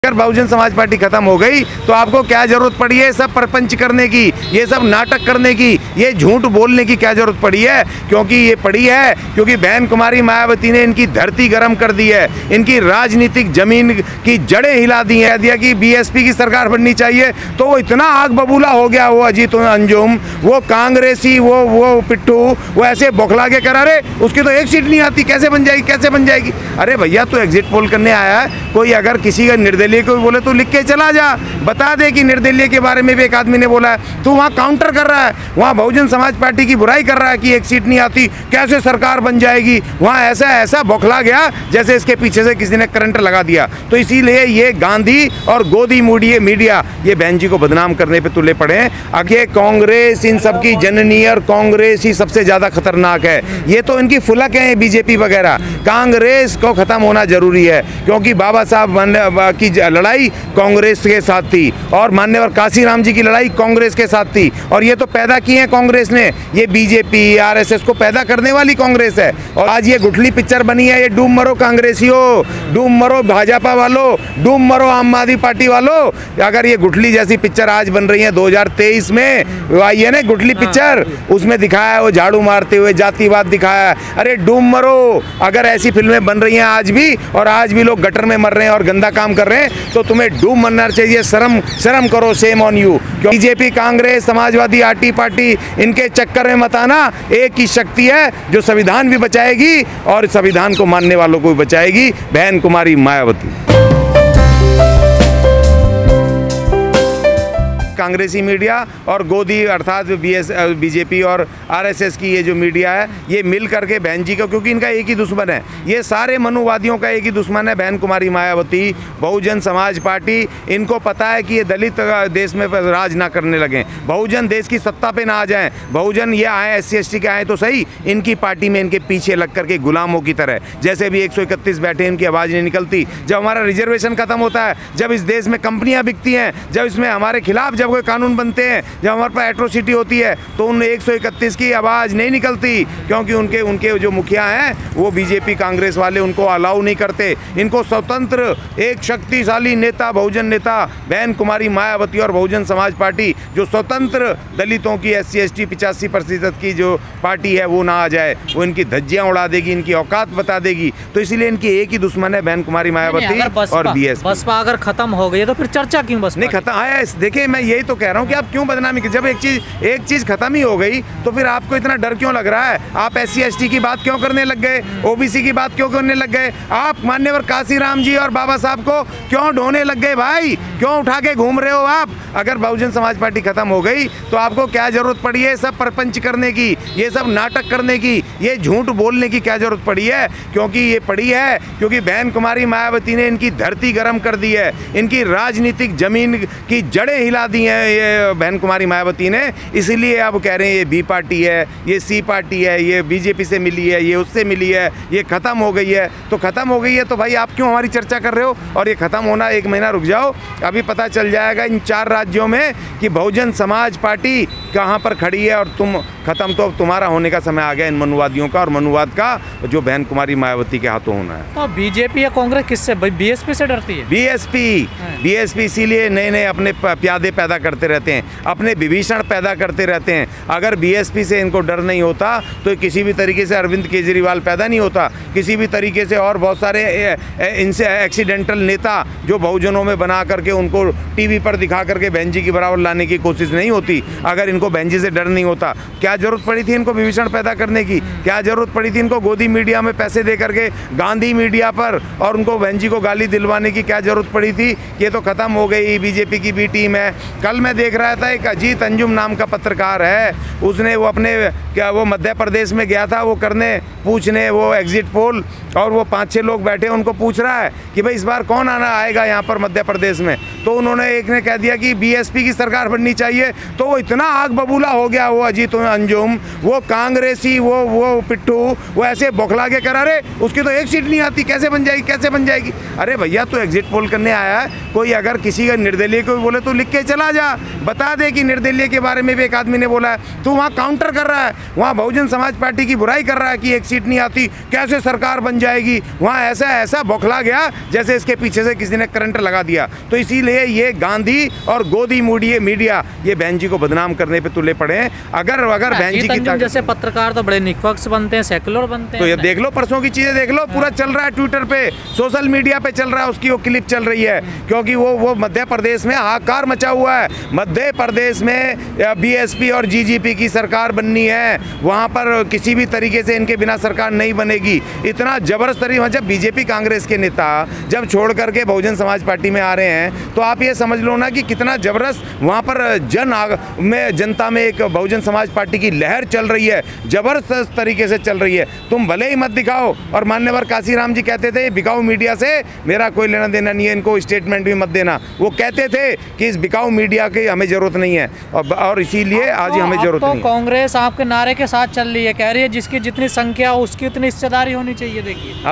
अगर बहुजन समाज पार्टी खत्म हो गई तो आपको क्या जरूरत पड़ी है सब परपंच करने की, ये सब नाटक करने की, ये झूठ बोलने की क्या जरूरत पड़ी है? क्योंकि ये पड़ी है क्योंकि बहन कुमारी मायावती ने इनकी धरती गर्म कर दी है, इनकी राजनीतिक जमीन की जड़ें हिला दी है। दिया कि बीएसपी की सरकार बननी चाहिए तो वो इतना आग बबूला हो गया, वो अजीत अंजुम, वो कांग्रेसी, वो पिट्ठू, वो ऐसे बौखला के करा रहे उसकी तो एक सीट नहीं आती, कैसे बन जाएगी, कैसे बन जाएगी? अरे भैया तू एग्जिट पोल करने आया है, कोई अगर किसी का निर्दलीय को बोले तो लिख के चला जा, बता दे कि निर्दलीय के बारे में भी एक आदमी ने बोला है। तू वहाँ काउंटर कर रहा है, वहाँ बहुजन समाज पार्टी की बुराई कर रहा है कि एक सीट नहीं आती, कैसे सरकार बन जाएगी। वहाँ ऐसा बौखला गया जैसे इसके पीछे से किसी ने करंट लगा दिया। तो इसीलिए ये गांधी और गोदी मीडिया ये बहन जी को बदनाम करने पे तुले पड़े हैं। आगे कांग्रेस इन सब की जननी और कांग्रेस ही सबसे ज्यादा खतरनाक है। ये तो इनकी फुलक है बीजेपी वगैरह। कांग्रेस को खत्म होना जरूरी है क्योंकि बाबा साहब की लड़ाई कांग्रेस के साथ थी और माननीय काशीराम जी की लड़ाई कांग्रेस के साथ थी और ये तो पैदा किए हैं कांग्रेस ने। ये बीजेपी आरएसएस को पैदा करने वाली कांग्रेस है और आज ये गुठली पिक्चर बनी है। ये डूब मरो कांग्रेसियों, डूब मरो भाजपा वालों, डूब मरो आम आदमी पार्टी वालों। अगर ये गुठली जैसी पिक्चर आज बन रही है 2023 में आई है ना गुठली पिक्चर, उसमें दिखाया है वो झाड़ू मारते हुए जातिवाद दिखाया है। अरे डूब मरो, अगर ऐसी फिल्में बन रही हैं आज भी और आज भी लोग गटर में मर रहे हैं और गंदा काम कर रहे हैं तो तुम्हें डूब मरना चाहिए। शर्म करो, shame on you. BJP, Congress, Samajwadi, RT party, इनके चक्कर में मत आना। एक ही शक्ति है जो संविधान भी बचाएगी और संविधान को मानने वालों को भी बचाएगी, बहन कुमारी मायावती। कांग्रेसी मीडिया और गोदी अर्थात बीजेपी और आरएसएस की ये जो मीडिया है ये मिल करके बहन जी का, क्योंकि इनका एक ही दुश्मन है, ये सारे मनुवादियों का एक ही दुश्मन है बहन कुमारी मायावती, बहुजन समाज पार्टी। इनको पता है कि ये दलित देश में राज ना करने लगे, बहुजन देश की सत्ता पे ना आ जाएं, बहुजन ये आए SC/ST के आए तो सही, इनकी पार्टी में इनके पीछे लग करके गुलामों की तरह जैसे भी 131 बैठे इनकी आवाज़ नहीं निकलती। जब हमारा रिजर्वेशन खत्म होता है, जब इस देश में कंपनियाँ बिकती हैं, जब इसमें हमारे खिलाफ जब कोई कानून बनते हैं, जब हमारे पास एट्रोसिटी होती है तो उन 131 की आवाज़ नहीं निकलती क्योंकि उनके जो मुखिया हैं वो बीजेपी कांग्रेस वाले उनको अलाउ नहीं करते। इनको स्वतंत्र एक शक्तिशाली नेता, बहुजन नेता बहन कुमारी मायावती और बहुजन समाज पार्टी जो स्वतंत्र दलितों की SC/ST 85% की जो पार्टी है वो ना आ जाए, वो इनकी धज्जियाँ उड़ा देगी, इनकी औकात बता देगी। तो इसलिए इनकी एक ही दुश्मन है बहन कुमारी मायावती और BSP। बसपा अगर खत्म हो गई तो फिर चर्चा क्यों? बस नहीं खत्म है, देखिए मैं यही तो कह रहा हूँ कि आप क्यों बदनामी, जब एक चीज खत्म ही हो गई तो फिर आपको इतना डर क्यों लग रहा है? आप SC/ST की बात क्यों करने लग गए, OBC की बात क्यों करने लग गए? आप मान्यवर काशीराम जी और बाबा साहब को क्यों ढोने लग गए भाई? क्यों उठा के घूम रहे हो आप? अगर बहुजन समाज पार्टी खत्म हो गई तो आपको क्या जरूरत पड़ी है सब परपंच करने की, ये सब नाटक करने की, ये झूठ बोलने की क्या जरूरत पड़ी है? क्योंकि ये पड़ी है क्योंकि बहन कुमारी मायावती ने इनकी धरती गर्म कर दी है, इनकी राजनीतिक जमीन की जड़ें हिला दी हैं ये बहन कुमारी मायावती ने। इसीलिए अब कह रहे हैं ये B पार्टी है, ये C पार्टी है, ये बीजेपी से मिली है, ये उससे मिली है, ये खत्म हो गई है। तो खत्म हो गई है तो भाई आप क्यों हमारी चर्चा कर रहे हो? और ये खत्म होना 1 महीना रुक जाओ, अभी पता चल जाएगा इन 4 राज्यों में कि बहुजन समाज पार्टी कहाँ पर खड़ी है और तुम खत्म तो तुम्हारा होने का समय आ गया इन मनुवादियों का और मनुवाद का जो बहन कुमारी मायावती के हाथों होना है। तो बीजेपी या कांग्रेस किससे? BSP से डरती है? BSP इसीलिए नए अपने प्यादे पैदा करते रहते हैं, अपने विभीषण पैदा करते रहते हैं। अगर BSP से इनको डर नहीं होता तो किसी भी तरीके से अरविंद केजरीवाल पैदा नहीं होता, किसी भी तरीके से और बहुत सारे इनसे एक्सीडेंटल नेता जो बहुजनों में बना करके उनको टीवी पर दिखा करके बहन जी की बराबर लाने की कोशिश नहीं होती। अगर इनको बहन जी से डर नहीं होता, क्या जरूरत पड़ी थी इनको विभीषण पैदा करने की? क्या जरूरत पड़ी थी इनको गोदी मीडिया में पैसे दे करके गांधी मीडिया पर और उनको बहन जी को गाली दिलवाने की क्या जरूरत पड़ी थी? ये तो खत्म हो गई, बीजेपी की B टीम है। कल मैं देख रहा था एक अजीत अंजुम नाम का पत्रकार है, उसने वो अपने वो मध्य प्रदेश में गया था वो पूछने वो एग्जिट पोल और वो 5-6 लोग बैठे उनको पूछ रहा है कि भाई इस बार कौन आएगा यहाँ पर मध्य प्रदेश में? तो उन्होंने एक ने कह दिया कि BSP की सरकार बननी चाहिए। तो वो इतना आग बबूला हो गया वो अजीत अंजुम, वो कांग्रेसी, वो पिट्ठू, वो ऐसे बौखला के करा रहे उसकी तो एक सीट नहीं आती, कैसे बन जाएगी, कैसे बन जाएगी? अरे भैया तू एग्जिट पोल करने आया है, कोई अगर किसी का निर्दलीय को बोले तो लिख के चला जा, जा, बता दे कि निर्दलीय के बारे में भी एक आदमी ने बोला है। तू वहाँ काउंटर कर रहा है, वहाँ बहुजन समाज पार्टी की बुराई कर रहा है कि एक सीट नहीं आती, कैसे सरकार बन जाएगी। वहाँ ऐसा बौखला गया जैसे इसके पीछे से किसी ने करंट लगा दिया। तो इसीलिए ये गांधी और गोदी मीडिया ये बहन जी को बदनाम करने पे तुले पड़े हैं। अगर बहन जी की जैसे पत्रकार तो बड़े निष्पक्ष बनते हैं, सेकुलर बनते हैं। तो ये देख लो, परसों की चीजें देख लो, पूरा चल रहा है ट्विटर पे, सोशल मीडिया पे चल रहा है, उसकी वो क्लिप चल रही है। क्योंकि वो मध्य प्रदेश में हाहाकार मचा हुआ है। मध्य प्रदेश में बीएसपी और जीजेपी की सरकार बननी है, वहाँ पर किसी भी तरीके से इनके बिना सरकार नहीं बनेगी। इतना जबरदस्त तरीके, जब बीजेपी कांग्रेस के नेता जब छोड़ करके बहुजन समाज पार्टी में आ रहे हैं, तो आप ये समझ लो ना कि कितना जबरदस्त वहाँ पर जनता में एक बहुजन समाज पार्टी की लहर चल रही है, जबरदस्त तरीके से चल रही है। तुम भले ही मत दिखाओ। और मान्यवर काशीराम जी कहते थे बिकाऊ मीडिया से मेरा कोई लेना देना नहीं है, इनको स्टेटमेंट भी मत देना। वो कहते थे कि इस बिकाऊ मीडिया की हमें जरूरत नहीं है, और इसीलिए आज हमें जरूरत नहीं है। कांग्रेस आपके नारे के साथ चल रही है, कह रही है जिसकी जितनी संख्या हो उसकी उतनी हिस्सेदारी होनी चाहिए। देखिए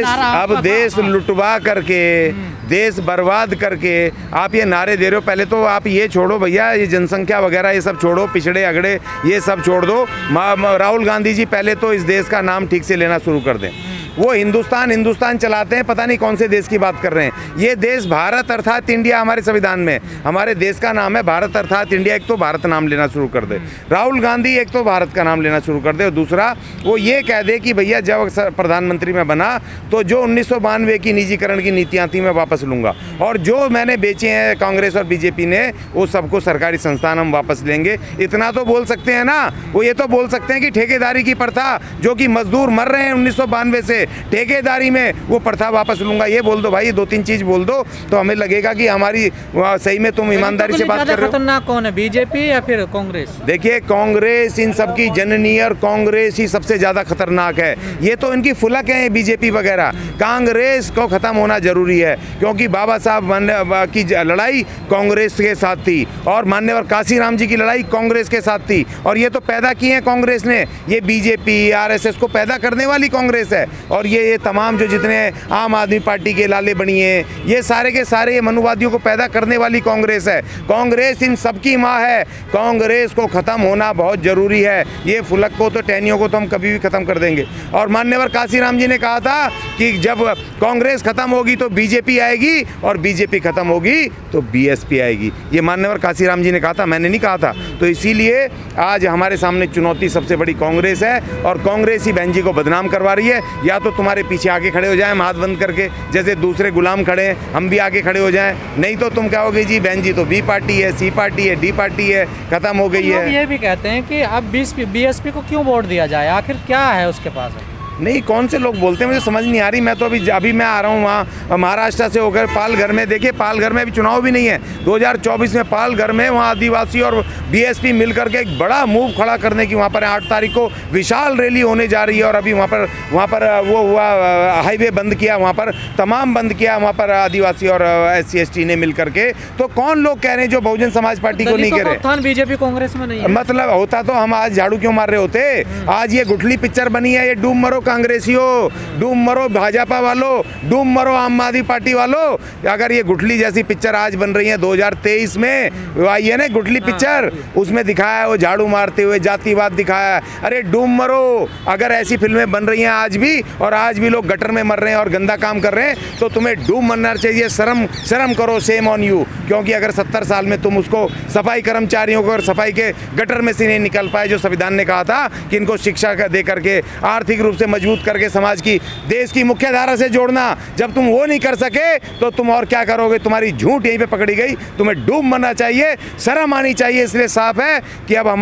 अब देश लुटवा करके, देश बर्बाद करके आप ये नारे दे रहे हो। पहले तो आप ये छोड़ो भैया, ये जनसंख्या वगैरह ये सब छोड़ो, पिछड़े अगड़े ये सब छोड़ दो। राहुल गांधी जी पहले तो इस देश का नाम ठीक से लेना शुरू कर दें। वो हिंदुस्तान चलाते हैं, पता नहीं कौन से देश की बात कर रहे हैं। ये देश भारत अर्थात इंडिया, हमारे संविधान में हमारे देश का नाम है भारत अर्थात इंडिया। एक तो भारत नाम लेना शुरू कर दे राहुल गांधी, एक तो भारत का नाम लेना शुरू कर दे, और दूसरा वो ये कह दे कि भैया जब प्रधानमंत्री में बना तो जो 1992 की निजीकरण की नीतियाँ थी मैं वापस लूँगा, और जो मैंने बेचे हैं कांग्रेस और बीजेपी ने वो सबको सरकारी संस्थान हम वापस लेंगे। इतना तो बोल सकते हैं ना। वो ये तो बोल सकते हैं कि ठेकेदारी की प्रथा, जो कि मजदूर मर रहे हैं 1992 से, ठेकेदारी में वो प्रथा वापस लूंगा। ये बोल दो भाई, 2-3 चीज बोल दो तो हमें लगेगा कि हमारी सही में तुम ईमानदारी से बात कर रहे हो। खतरनाक कौन है, बीजेपी या फिर कांग्रेस? देखिए कांग्रेस इन सबकी जननी, और कांग्रेस ही सबसे ज्यादा खतरनाक है। ये तो इनकी फुलक है बीजेपी वगैरह। कांग्रेस को खत्म होना जरूरी है, क्योंकि बाबा साहब की लड़ाई कांग्रेस के साथ थी, और मान्यवर काशीराम जी की लड़ाई कांग्रेस के साथ थी, और ये तो पैदा किए हैं कांग्रेस ने। ये बीजेपी आरएसएस को पैदा करने वाली कांग्रेस है। और ये तमाम जो जितने आम आदमी पार्टी के लाले बनी हैं, ये सारे के सारे ये मनुवादियों को पैदा करने वाली कांग्रेस है। कांग्रेस इन सबकी माँ है। कांग्रेस को ख़त्म होना बहुत ज़रूरी है। ये फुलक को तो टहनियों को तो हम कभी भी ख़त्म कर देंगे। और मान्यवर काशीराम जी ने कहा था कि जब कांग्रेस ख़त्म होगी तो बीजेपी आएगी, और बीजेपी ख़त्म होगी तो बीएसपी आएगी। ये मान्यवर काशीराम जी ने कहा था, मैंने नहीं कहा था। तो इसीलिए आज हमारे सामने चुनौती सबसे बड़ी कांग्रेस है, और कांग्रेस ही बहन जी को बदनाम करवा रही है। या तो तुम्हारे पीछे आगे खड़े हो जाएं हाथ बंद करके, जैसे दूसरे गुलाम खड़े हैं, हम भी आगे खड़े हो जाएं। नहीं तो तुम कहोगे जी बहन जी तो बी पार्टी है, सी पार्टी है, डी पार्टी है, खत्म हो गई है। ये भी कहते हैं कि अब बीएसपी को क्यों वोट दिया जाए, आखिर क्या है उसके पास? नहीं, कौन से लोग बोलते हैं मुझे समझ नहीं आ रही। मैं तो अभी मैं आ रहा हूँ वहाँ महाराष्ट्र से होकर पालघर में। देखिए पालघर में अभी चुनाव भी नहीं है 2024 में। पालघर में वहाँ आदिवासी और बीएसपी मिलकर के एक बड़ा मूव खड़ा करने की वहाँ पर 8 तारीख को विशाल रैली होने जा रही है। और अभी वहाँ पर वो हुआ, हाईवे बंद किया, वहाँ पर तमाम बंद किया, वहाँ पर आदिवासी और SC/ST ने मिल करके। तो कौन लोग कह रहे हैं जो बहुजन समाज पार्टी को नहीं कह रहे? बीजेपी कांग्रेस में नहीं मतलब होता तो हम आज झाड़ू क्यों मार रहे होते? आज ये गुठली पिक्चर बनी है, ये डूब मरो कांग्रेसियों, डूब मरो भाजपा वालों, डूब मरो आम आदमी पार्टी वालों। अगर ये गुठली जैसी पिक्चर आज बन रही है 2023 में आई है ना गुठली पिक्चर, उसमें दिखाया है वो झाड़ू मारते हुए जातिवाद दिखाया है। अरे डूब मरो, अगर ऐसी फिल्में बन रही हैं आज भी, और आज भी लोग गटर में मर रहे हैं और गंदा काम कर रहे हैं, तो तुम्हें डूब मरना चाहिए। शर्म करो, सेम ऑन यू। क्योंकि अगर 70 साल में तुम उसको सफाई कर्मचारियों को और सफाई के गटर में से नहीं निकल पाए, जो संविधान ने कहा था कि इनको शिक्षा दे करके आर्थिक रूप से मजबूत करके समाज की, देश की मुख्य धारा से जोड़ना, जब तुम वो नहीं कर सके तो तुम और क्या करोगे? तुम्हारी झूठ यहीं पे पकड़ी गई। तुम्हें डूब मरना चाहिए, शर्म आनी चाहिए। इसलिए साफ है कि अब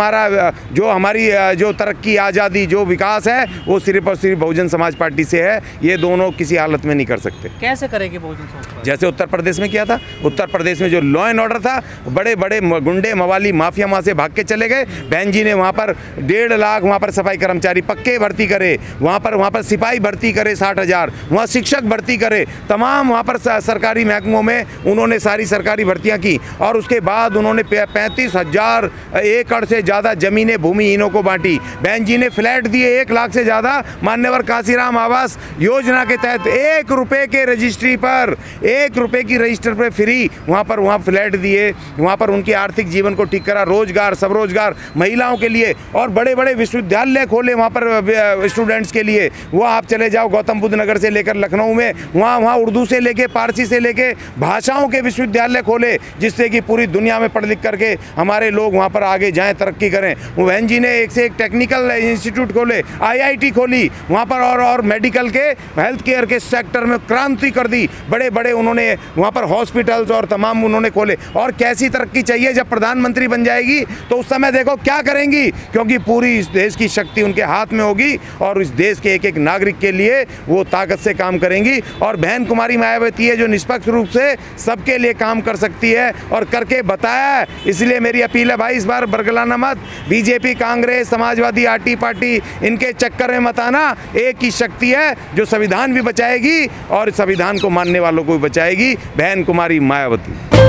हमारी जो तरक्की, आज़ादी, जो विकास है वो सिर्फ और सिर्फ बहुजन समाज पार्टी से है। ये दोनों किसी हालत में नहीं कर सकते। कैसे करेंगे बहुजन समाज पार्टी? जैसे उत्तर प्रदेश में किया था। उत्तर प्रदेश में जो लॉ एंड ऑर्डर था, बड़े बड़े गुंडे मवाली माफिया वहाँ से भाग के चले गए। बहन जी ने वहाँ पर 1.5 लाख वहाँ पर सफाई कर्मचारी पक्के भर्ती करे, वहाँ वहाँ पर सिपाही भर्ती करे 60,000, वहाँ शिक्षक भर्ती करे, तमाम वहाँ पर सरकारी महकमों में उन्होंने सारी सरकारी भर्तियाँ की। और उसके बाद उन्होंने 35,000 एकड़ से ज़्यादा ज़मीनें भूमिहीनों को बांटी। बहन जी ने फ्लैट दिए 1 लाख से ज़्यादा। मान्यवर कांसीराम आवास योजना के तहत 1 रुपये के रजिस्ट्री पर, 1 रुपये की रजिस्टर पर फ्री वहाँ फ्लैट दिए। वहाँ पर उनकी आर्थिक जीवन को ठीक करा, रोजगार, सब रोजगार महिलाओं के लिए, और बड़े बड़े विश्वविद्यालय खोले वहाँ पर स्टूडेंट्स के लिए। वो आप चले जाओ गौतम बुद्ध नगर से लेकर लखनऊ में, वहाँ उर्दू से लेके पारसी से लेके भाषाओं के विश्वविद्यालय खोले, जिससे कि पूरी दुनिया में पढ़ लिख करके हमारे लोग वहाँ पर आगे जाएं, तरक्की करें। वो बहन जी ने एक से एक टेक्निकल इंस्टीट्यूट खोले, IIT खोली वहाँ पर, और मेडिकल के हेल्थ केयर के सेक्टर में क्रांति कर दी। बड़े बड़े उन्होंने वहाँ पर हॉस्पिटल्स और तमाम उन्होंने खोले। और कैसी तरक्की चाहिए जब प्रधानमंत्री बन जाएगी तो उस समय देखो क्या करेंगी, क्योंकि पूरी इस देश की शक्ति उनके हाथ में होगी और इस देश के एक एक नागरिक के लिए वो ताकत से काम करेंगी। और बहन कुमारी मायावती है जो निष्पक्ष रूप से सबके लिए काम कर सकती है और करके बताया है। इसलिए मेरी अपील है भाई, इस बार बरगलाना मत, BJP, Congress, Samajwadi, RT party, इनके चक्कर में मत आना। एक ही शक्ति है जो संविधान भी बचाएगी और संविधान को मानने वालों को भी बचाएगी, बहन कुमारी मायावती।